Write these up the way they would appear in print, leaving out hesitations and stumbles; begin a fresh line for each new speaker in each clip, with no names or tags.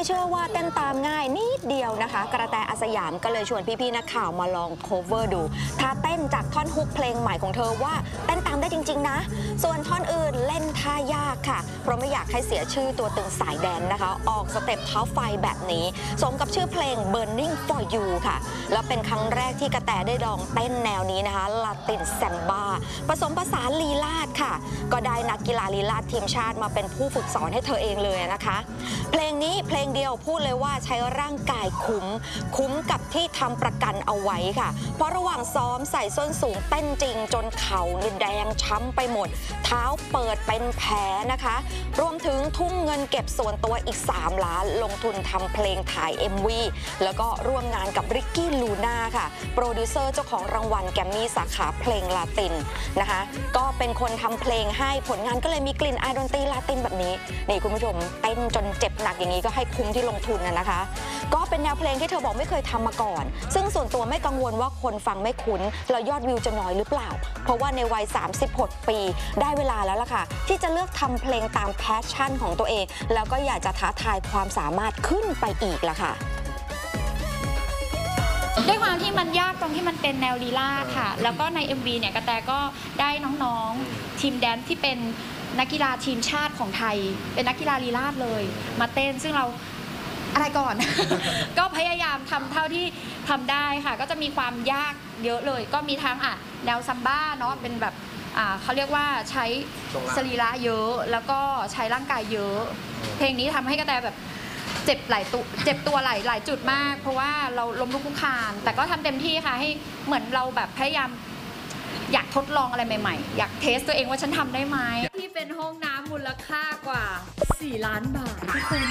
เชื่อว่าเต้นตามง่ายนิดเดียวนะคะกระแตอาสยามก็เลยชวนพี่ๆนักข่าวมาลอง cover ดูท่าเต้นจากท่อนฮุกเพลงใหม่ของเธอว่าเต้นตามได้จริงๆนะส่วนท่อนอื่นเล่นท่ายากค่ะเพราะไม่อยากให้เสียชื่อตัวตึงสายแดนนะคะออกสเต็ปเท้าไฟแบบนี้สมกับชื่อเพลง Burning for You ค่ะแล้วเป็นครั้งแรกที่กระแตได้ลองเต้นแนวนี้นะคะลาตินแซมบ้าผสมผสานลีลาศค่ะก็ได้นักกีฬาลีลาศทีมชาติมาเป็นผู้ฝึกสอนให้เธอเองเลยนะคะเพลงนี้เพลงเดียวพูดเลยว่าใช้ร่างกายคุ้มกับที่ทำประกันเอาไว้ค่ะเพราะระหว่างซ้อมใส่ส้นสูงเต้นจริงจนเข่าแดงช้ำไปหมดเท้าเปิดเป็นแผลนะคะรวมถึงทุ่มเงินเก็บส่วนตัวอีก3 ล้านลงทุนทำเพลงถ่าย MV แล้วก็ร่วมงานกับริกกี้ลูน่าค่ะโปรดิวเซอร์เจ้าของรางวัลแกรมมี่สาขาเพลงลาตินนะคะก็เป็นคนทำเพลงให้ผลงานก็เลยมีกลิ่นอายดนตรีลาตินแบบนี้นี่คุณผู้ชมเต้นจนเจ็บหนักอย่างนี้ก็ให้คุ้มที่ลงทุนนะคะก็เป็นแนวเพลงที่เธอบอกไม่เคยทำมาก่อนซึ่งส่วนตัวไม่กังวลว่าคนฟังไม่คุ้นแล้วยอดวิวจะน้อยหรือเปล่าเพราะว่าในวัย36 ปีได้เวลาแล้วล่ะค่ะที่จะเลือกทำเพลงตามแพชชั่นของตัวเองแล้วก็อยากจะท้าทายความสามารถขึ้นไปอีกล่ะค่ะ
ด้วยความที่มันยากตรงที่มันเป็นแนวลีลาศค่ะแล้วก็ใน MV เนี่ยกระแตก็ได้น้องๆทีมแดนซ์ที่เป็นนักกีฬาทีมชาติของไทยเป็นนักกีฬาลีลาศเลยมาเต้นซึ่งเราอะไรก่อน ก็พยายามทำเท่าที่ทำได้ค่ะก็จะมีความยากเยอะเลยก็มีทั้งแนวซัมบ้าเนาะเป็นแบบเขาเรียกว่าใช้สรีระเยอะแล้วก็ใช้ร่างกายเยอะเพลงนี้ทำให้กระแตแบบเจ็บตัวหลายจุดมากเพราะว่าเราล้มลุกคลุกคลานแต่ก็ทำเต็มที่ค่ะให้เหมือนเราแบบพยายามอยากทดลองอะไรใหม่ๆอยากเทสตัวเองว่าฉันทำได้ไหมที่เป็นห้องน้ำมูลค่ากว่า4 ล้านบาททุกคน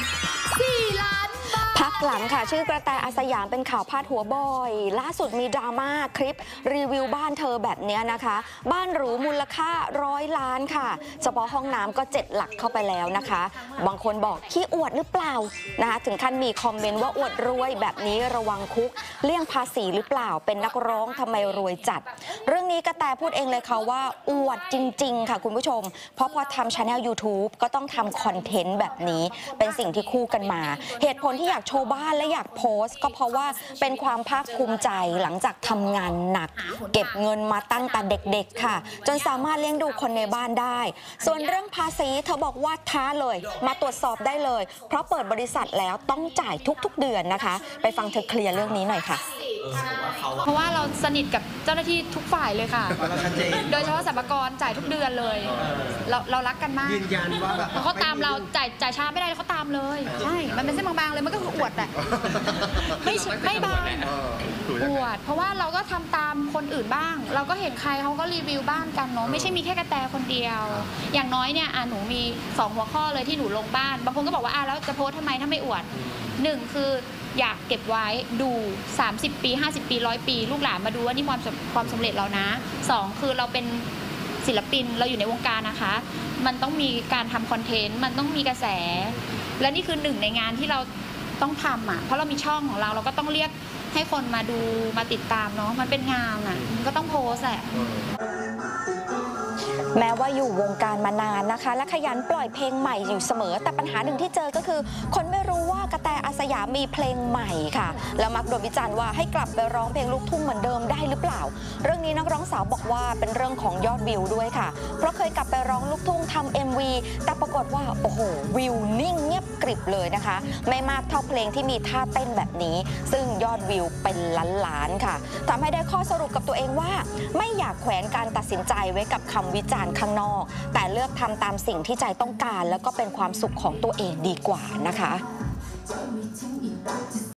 4 ล้านบาท
พักหลังค่ะชื่อกระแตอาสยามเป็นข่าวพาดหัวบ่อยล่าสุดมีดราม่าคลิปรีวิวบ้านเธอแบบนี้นะคะบ้านหรูมูลค่า100 ล้านค่ะเฉพาะห้องน้ำก็7 หลักเข้าไปแล้วนะคะบางคนบอกขี้อวดหรือเปล่านะคะถึงขั้นมีคอมเมนต์ว่าอวดรวยแบบนี้ระวังคุกเลี่ยงภาษีหรือเปล่าเป็นนักร้องทำไมรวยจัดเรื่องนี้กระแตพูดเองเลยค่ะว่าอวดจริงๆค่ะคุณผู้ชมเพราะพอทำ channel YouTube ก็ต้องทำคอนเทนต์แบบนี้เป็นสิ่งที่คู่กันมาเหตุผลที่อยากโชว์บ้านและอยากโพสต์ก็เพราะว่าเป็นความภาคภูมิใจหลังจากทำงานหนักเก็บเงินมาตั้งแต่เด็กๆค่ะจนสามารถเลี้ยงดูคนในบ้านได้ส่วนเรื่องภาษีเธอบอกว่าท้าเลยมาตรวจสอบได้เลยเพราะเปิดบริษัทแล้วต้องจ่ายทุกๆเดือนนะคะไปฟังเธอเคลียร์เรื่องนี้หน่อยค่ะ
เพราะว่าเราสนิทกับเจ้าหน้าที่ทุกฝ่ายเลยค่ะโดยเฉพาะสรรพากรจ่ายทุกเดือนเลยเรารักกันมากยืนยันว่าแบบเขาตามเราจ่ายช้าไม่ได้เขาตามเลยใช่มันเป็นเส้นบางๆเลยมันก็คืออวดแหละไม่บางอวดเพราะว่าเราก็ทำตามคนอื่นบ้างเราก็เห็นใครเขาก็รีวิวบ้านกันเนาะไม่ใช่มีแค่กระแตคนเดียวอย่างน้อยเนี่ยหนูมี2 หัวข้อเลยที่หนูลงบ้านบางคนก็บอกว่าแล้วจะโพสทำไมถ้าไม่อวด1คืออยากเก็บไว้ดู30 ปี50 ปี100 ปีลูกหลานมาดูว่านี่ความสำเร็จเรานะ2คือเราเป็นศิลปินเราอยู่ในวงการนะคะมันต้องมีการทำคอนเทนต์มันต้องมีกระแสและนี่คือ1ในงานที่เราต้องทำเพราะเรามีช่องของเราก็ต้องเรียกให้คนมาดูมาติดตามเนาะมันเป็นงานมันก็ต้องโพสแหละ
แม้ว่าอยู่วงการมานานนะคะและขยันปล่อยเพลงใหม่อยู่เสมอแต่ปัญหาหนึ่งที่เจอก็คือคนไม่รู้ว่ากระแตอาสยามมีเพลงใหม่ค่ะแล้วมักโดนวิจารณ์ว่าให้กลับไปร้องเพลงลูกทุ่งเหมือนเดิมได้หรือเปล่าเรื่องนี้นักร้องสาวบอกว่าเป็นเรื่องของยอดวิวด้วยค่ะเพราะเคยกลับไปร้องลูกทุ่งทำ MV แต่ปรากฏว่าโอ้โหวิวนิ่งเงียบกริบเลยนะคะไม่มากเท่าเพลงที่มีท่าเต้นแบบนี้ซึ่งยอดวิวเป็นล้านๆค่ะทำให้ได้ข้อสรุปกับตัวเองว่าไม่อยากแขวนการตัดสินใจไว้กับคำวิจารณ์ข้างนอกแต่เลือกทำตามสิ่งที่ใจต้องการแล้วก็เป็นความสุขของตัวเองดีกว่านะคะ